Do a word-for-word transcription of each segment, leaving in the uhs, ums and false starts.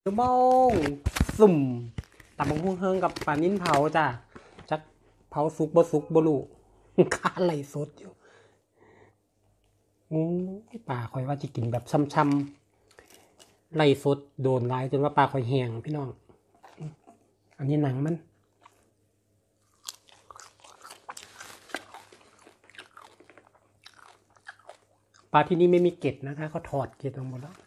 โมงสุ่มตำบักหุ่งเฮิงกับปลานิ้นเผาจ้ะจักเผาสุกบ่สุกบ่รู้ข้าไหลสดอยู่อู้ยปลาคอยว่าจะกินแบบช่ำๆไหลสดโดนหลายจนว่าปลาคอยแห้งพี่น้องอันนี้หนังมันปลาที่นี่ไม่มีเกล็ดนะคะเขาถอดเกล็ดออกหมดแล้ว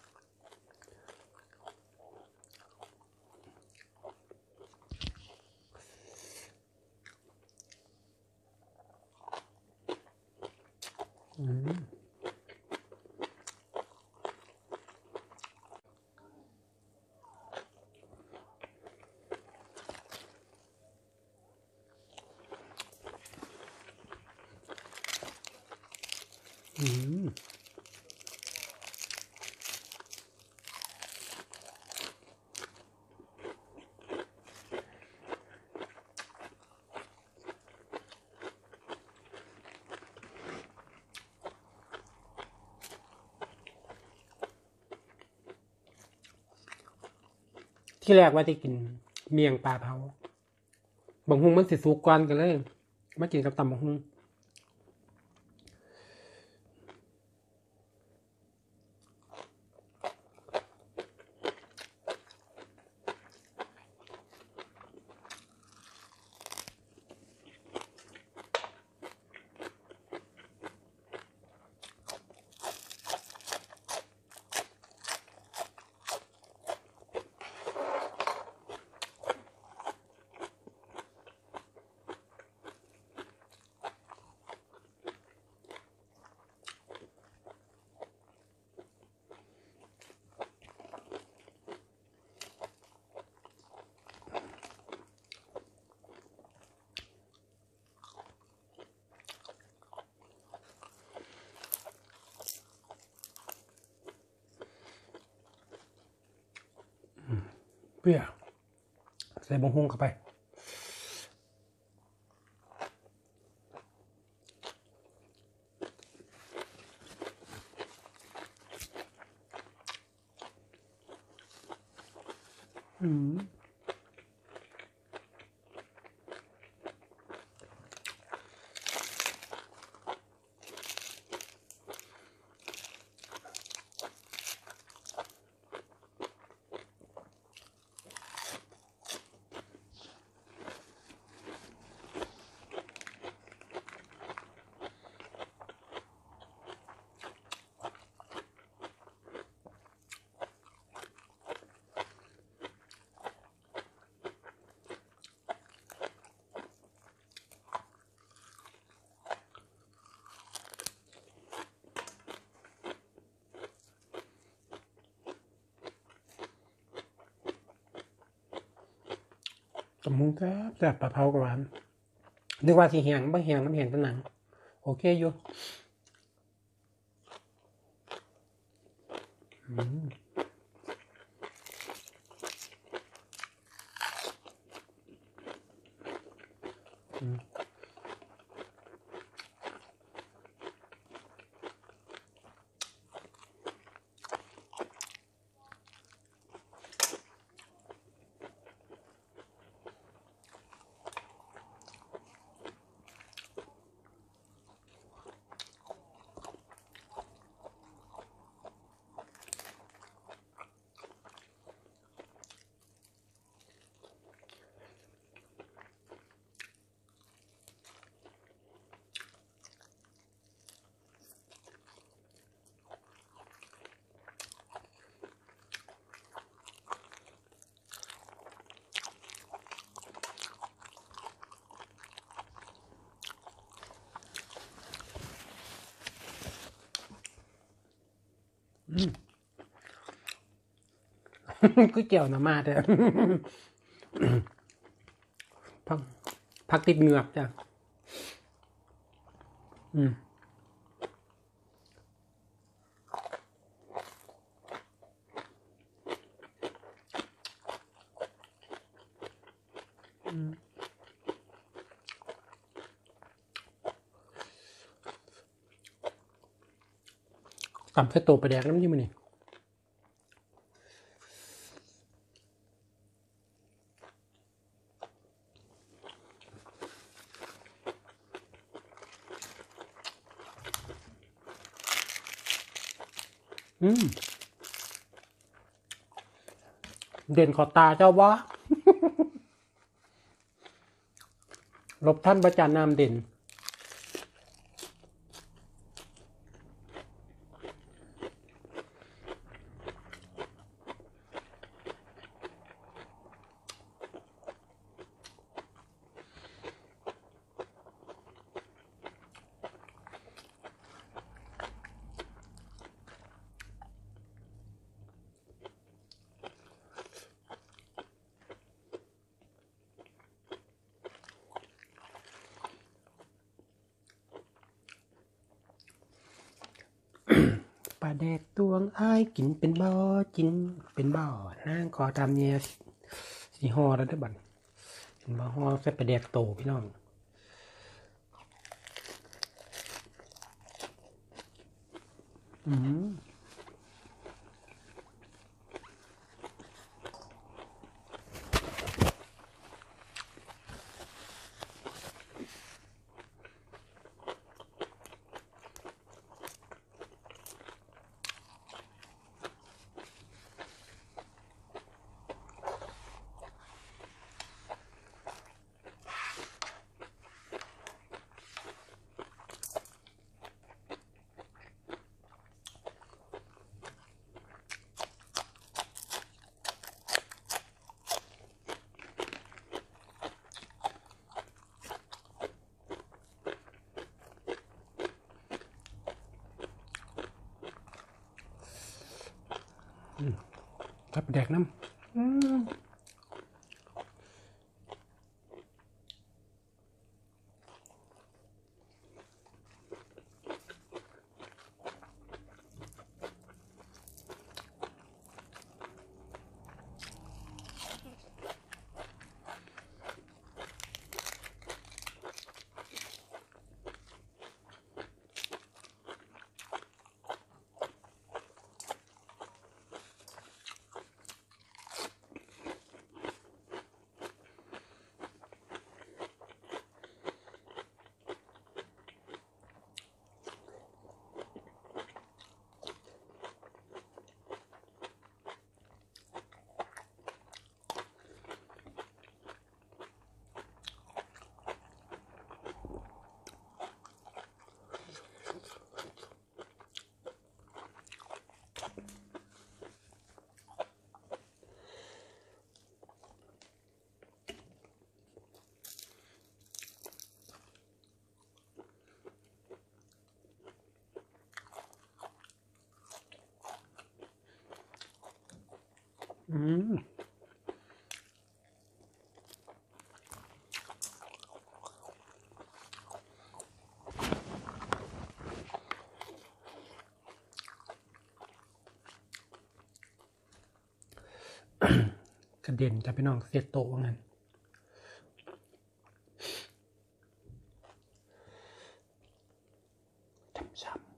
อืมอืมที่แรกว่าจะกินเมี่ยงปลาเผาบักหุ่งมันสิสุกก่อนกันเลยมากินกับตำบักหุ่งเปรี้ยวใส่บักหุ่งเข้าไปอืมตำบักหุ่งแซ่บแซ่บปลาเผากับหวานนึกว่าสิแห้งบ่แห้งมันแห้งแต่หนังโอเคอยู่อืมอืมอืมก๋วยเตี๋ยวน้ำมาเด้อพักพักติดเหงือกจ้ะอืมอืมตำใส่โตปลาแดกน้ำจิ้มมันนี่อืมเด่นขอตาเจ้าวะ ลบท่านประจานนามเด่นปลาแดกตวงอ้ายกินเป็นบ่อกินเป็นบ่อนางขอตามเนี่ยสีห่อแล้วได้อบัดเป็นบ่อห่อใส่ปลาแดกโตพี่น้องอืมใส่ปลาแดกน้ำอืมอืมกระเด็นจะพี่น้องเสียโตว่างั้นช้ำ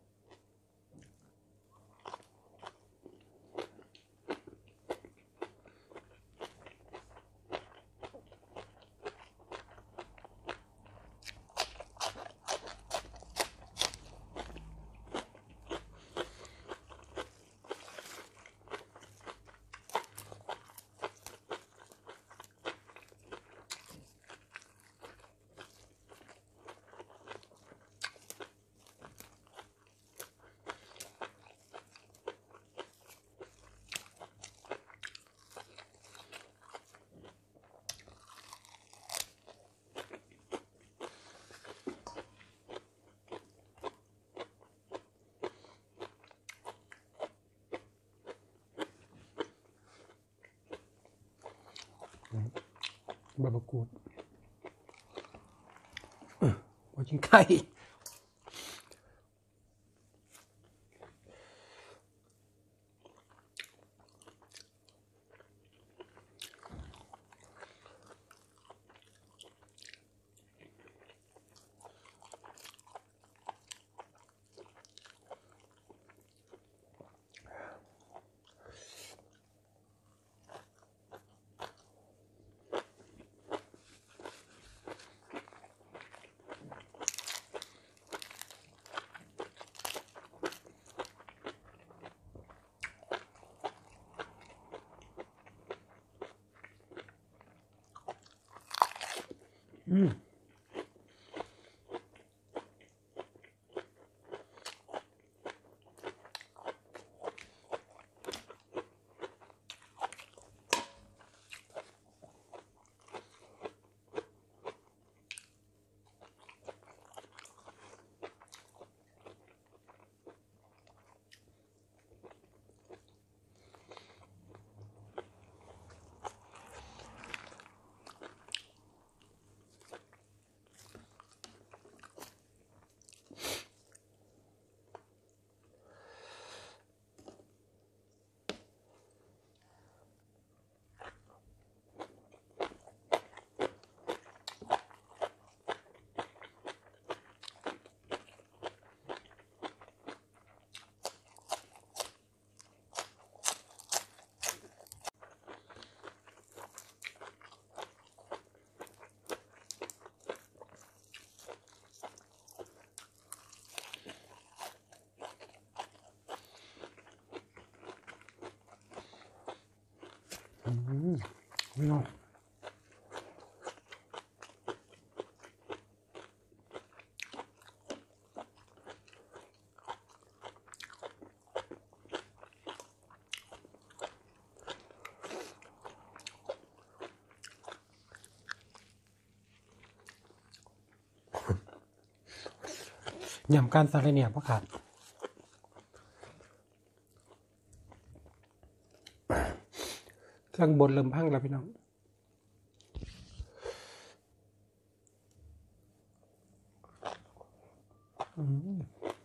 ใบมะกรูดหัวชิงไข่อืมอืมพี่น้องยำการซาเลเนี่ยพ่อขาดเครื่องบดเริ่มพังแล้วพี่น้องอืม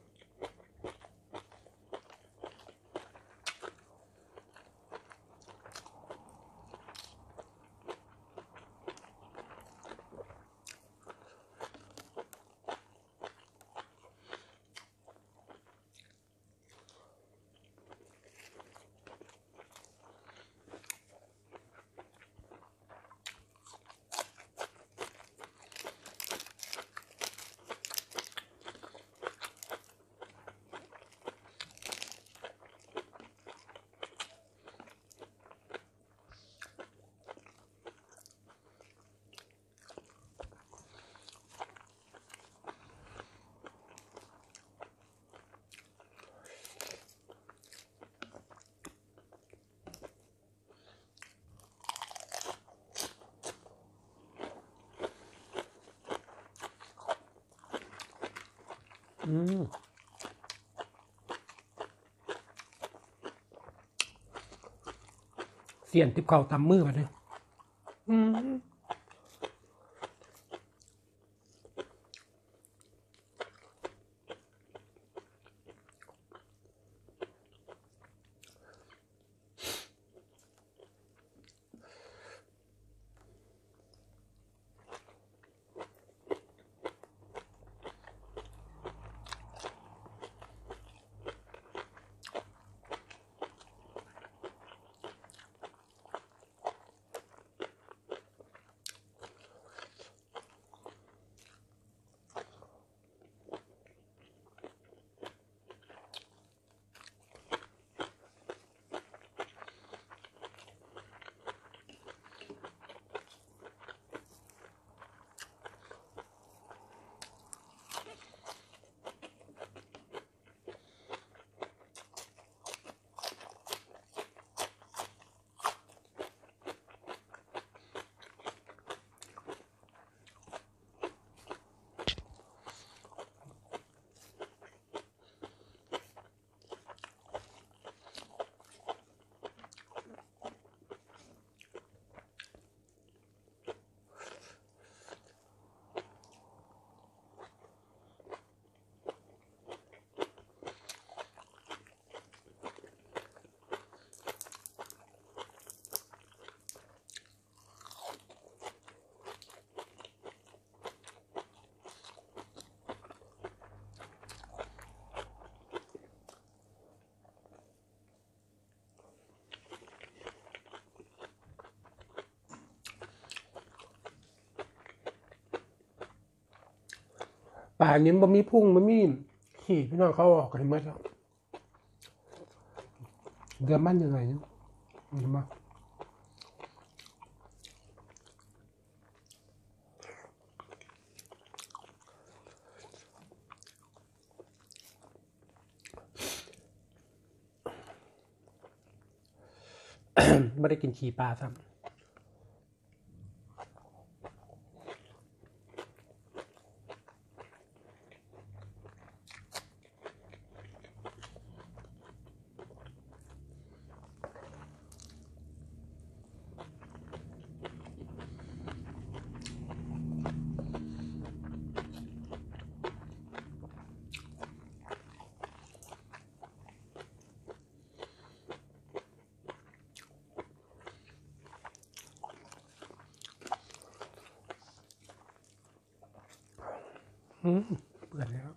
อืมเสียนติบเข่าตำมือมาเลยอืมป่านี้มันมีพุ่งมันมีขี่พี่น้องเขาออกกันหมดแล้วเดือดมันยังไงเนี่ยเห็นไหมไม่ได้กินขี้ปลาซ้ำอืมเปื่อนแล้ว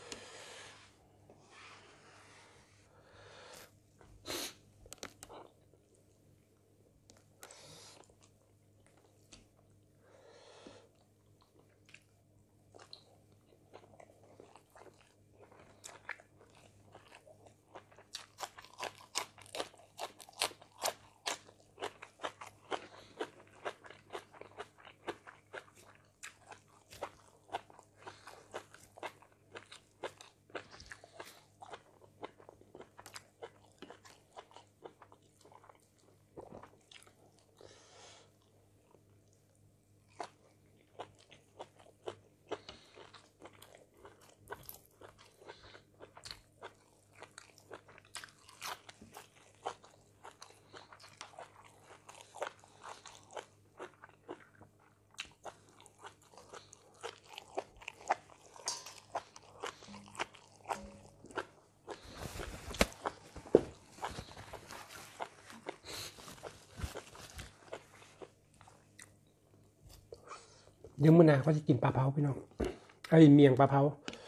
เดี๋ยวมื้อหน้าเขาจะกินปลาเผาพี่น้องไอ้เมียงปลาเผา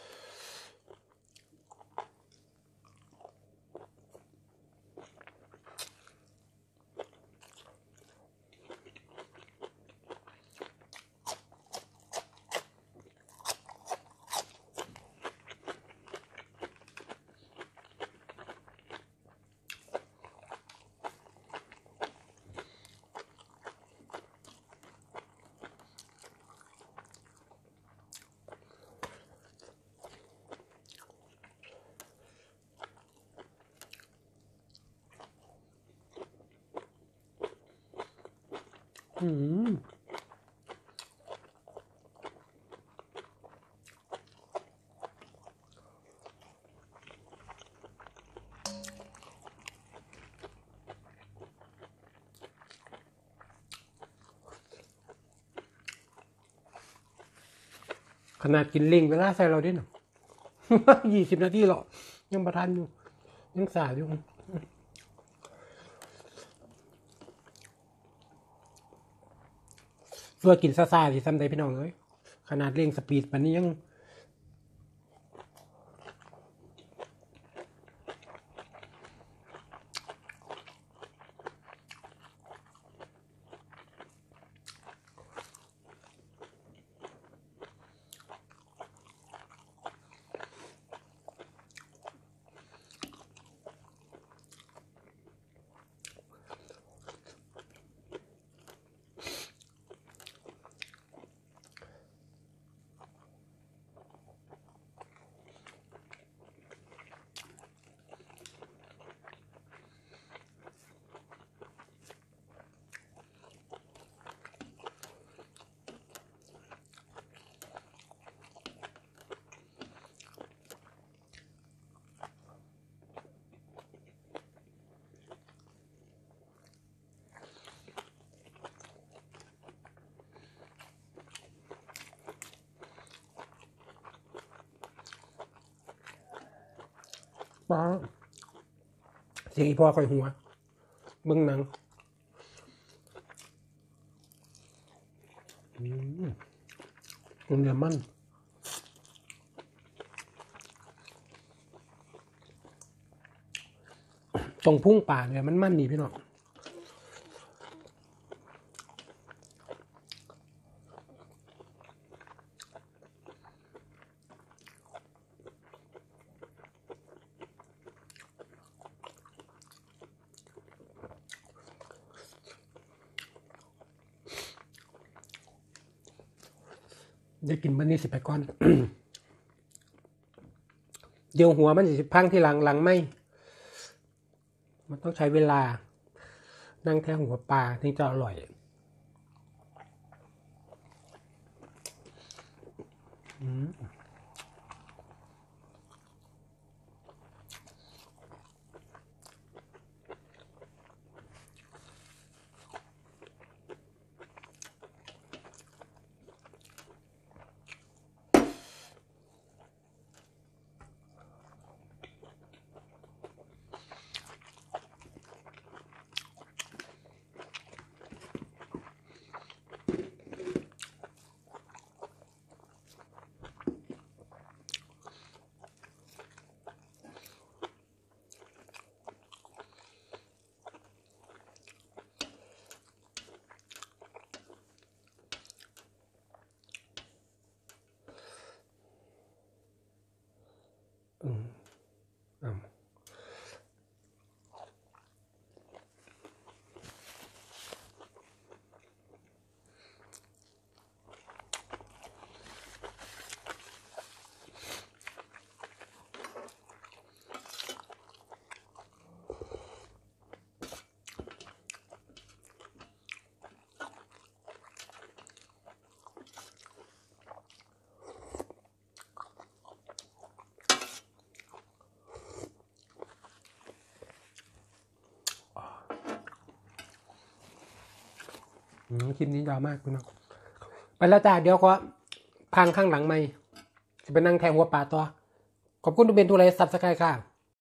อืมขนาดกินเล่งเวลาใส่เราด้วยเนาะ ยี่สิบนาทีหรอยังประทันอยู่ยังสาอยู่ส่วนกินซาซาที่ซ้ำใดพี่น้องเลยขนาดเร่งสปีดปันนี้ยังป้าเสียงอีพ่อคอยหัวเบิ้งหนังอืมเนื้อมันตรงพุ่งป่าเนี่ยมันมันนี่พี่น้องได้กินมันนี่สิไปก่อน เดี๋ยวหัวมันสิพังที่หลังหลังไม่มันต้องใช้เวลานั่งแทงหัวปลาที่จะอร่อยอืมอืมอ่าอืมคลิปนี้ยาวมากพี่น้องไปแล้วจ้าเดี๋ยวก็พังข้างหลังไม่จะไปนั่งแทงหัวปลาต่อขอบคุณทุกเบนทุกเลยซับสไครต์ค่ะ